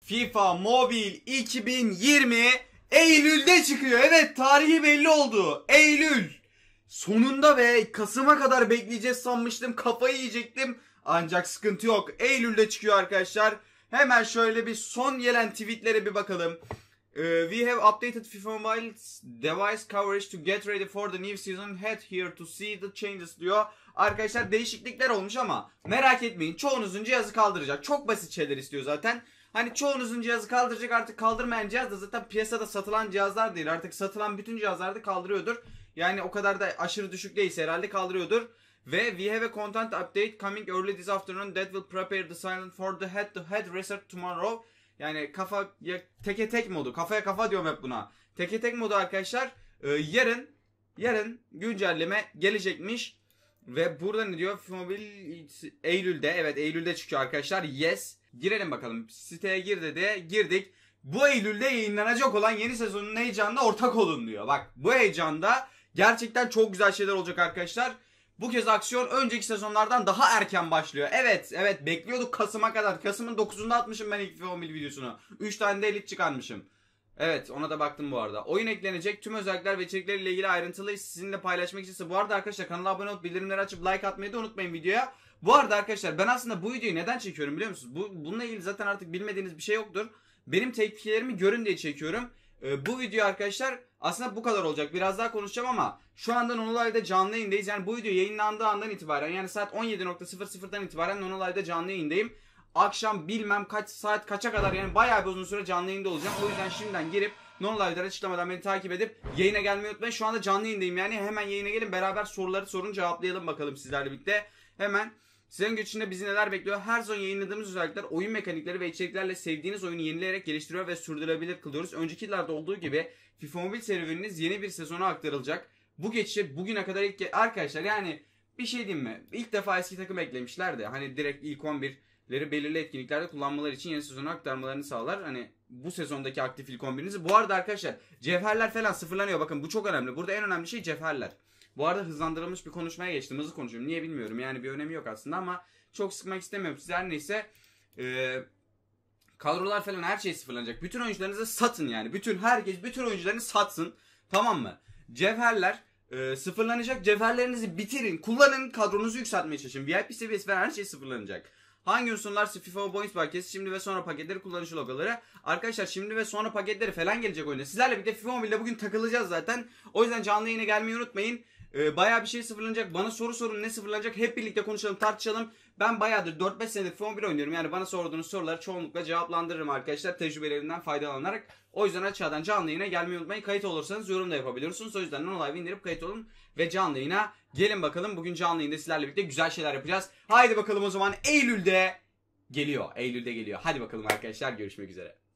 FIFA Mobile 2020 Eylül'de çıkıyor. Evet, tarihi belli oldu. Eylül. Sonunda be, Kasım'a kadar bekleyeceğiz sanmıştım. Kafayı yiyecektim. Ancak sıkıntı yok. Eylül'de çıkıyor arkadaşlar. Hemen şöyle bir son gelen tweetlere bir bakalım. We have updated FIFA Mobile's device coverage to get ready for the new season. Head here to see the changes diyor. Arkadaşlar değişiklikler olmuş ama merak etmeyin. Çoğunuzun cihazı kaldıracak. Çok basit şeyler istiyor zaten. Hani çoğunuzun cihazı kaldıracak, artık kaldırmayan cihaz da zaten piyasada satılan cihazlar değil. Artık satılan bütün cihazlarda kaldırıyordur. Yani o kadar da aşırı düşük değilse herhalde kaldırıyordur. Ve we have a content update coming early this afternoon that will prepare the silent for the head-to-head reset tomorrow. Yani teke tek modu. Kafaya kafa diyorum hep buna. Teke tek modu arkadaşlar. Yarın güncelleme gelecekmiş. Ve burada ne diyor? FIFA Mobile Eylül'de. Evet, Eylül'de çıkıyor arkadaşlar. Yes. Girelim bakalım. Siteye gir dedi. Girdik. Bu Eylül'de yayınlanacak olan yeni sezonun heyecanına ortak olun diyor. Bak, bu heyecanda gerçekten çok güzel şeyler olacak arkadaşlar. Bu kez aksiyon önceki sezonlardan daha erken başlıyor. Evet bekliyorduk Kasım'a kadar. Kasım'ın 9'unda atmışım ben ilk FIFA Mobile videosunu. 3 tane de elit çıkarmışım. Evet, ona da baktım bu arada. Oyun eklenecek. Tüm özellikler ve içerikleriyle ilgili ayrıntılı sizinle paylaşmak istiyorsa. Bu arada arkadaşlar, kanala abone olup bildirimleri açıp like atmayı da unutmayın videoya. Bu arada arkadaşlar, ben aslında bu videoyu neden çekiyorum biliyor musunuz? Bununla ilgili zaten artık bilmediğiniz bir şey yoktur. Benim tepkilerimi görün diye çekiyorum. Bu video arkadaşlar aslında bu kadar olacak. Biraz daha konuşacağım ama şu anda Nonolive'da canlı yayındayız. Yani bu video yayınlandığı andan itibaren, yani saat 17.00'dan itibaren Nonolive'da canlı yayındayım. Akşam bilmem kaç saat kaça kadar, yani bayağı bir uzun süre canlı yayında olacağım. O yüzden şimdiden girip Nonolive'da açıklamadan beni takip edip yayına gelmeyi unutmayın. Şu anda canlı yayındayım, yani hemen yayına gelin, beraber soruları sorun cevaplayalım bakalım sizlerle birlikte. Hemen sizin geçişinde bizi neler bekliyor? Her zaman yayınladığımız özellikler, oyun mekanikleri ve içeriklerle sevdiğiniz oyunu yenileyerek geliştiriyor ve sürdürülebilir kılıyoruz. Önceki yıllarda olduğu gibi FIFA Mobile serüveniniz yeni bir sezona aktarılacak. Bu geçişe bugüne kadar arkadaşlar, yani bir şey diyeyim mi? İlk defa eski takım eklemişler de hani direkt ilk 11'leri belirli etkinliklerde kullanmaları için yeni sezona aktarmalarını sağlar. Hani bu sezondaki aktif ilk 11'inizi. Bu arada arkadaşlar, cevherler falan sıfırlanıyor. Bakın, bu çok önemli. Burada en önemli şey cevherler. Bu arada hızlandırılmış bir konuşmaya geçtim. Hızlı konuşuyorum. Niye bilmiyorum. Yani bir önemi yok aslında ama çok sıkmak istemiyorum. Siz her neyse kadrolar falan, her şey sıfırlanacak. Bütün oyuncularınızı satın yani. Bütün oyuncularını satsın. Tamam mı? Cevherler sıfırlanacak. Cevherlerinizi bitirin. Kullanın. Kadronuzu yükseltmeye çalışın. VIP seviyesi falan her şey sıfırlanacak. Hangi unsurlar? FIFA Points paketi, şimdi ve sonra paketleri, kullanıcı logoları. Arkadaşlar, şimdi ve sonra paketleri falan gelecek oyuna. Sizlerle birlikte FIFA Mobile'de bugün takılacağız zaten. O yüzden canlı yayına gelmeyi unutmayın. Bayağı bir şey sıfırlanacak. Bana soru sorun, ne sıfırlanacak? Hep birlikte konuşalım, tartışalım. Ben bayağıdır 4-5 senedir FIFA Mobile oynuyorum. Yani bana sorduğunuz soruları çoğunlukla cevaplandırırım arkadaşlar, tecrübelerinden faydalanarak. O yüzden aşağıdan canlı yayına gelmeyi unutmayın. Kayıt olursanız yorum da yapabiliyorsunuz. O yüzden Nonolive indirip kayıt olun ve canlı yayına gelin bakalım. Bugün canlı yayında sizlerle birlikte güzel şeyler yapacağız. Haydi bakalım o zaman, Eylül'de geliyor. Hadi bakalım arkadaşlar, görüşmek üzere.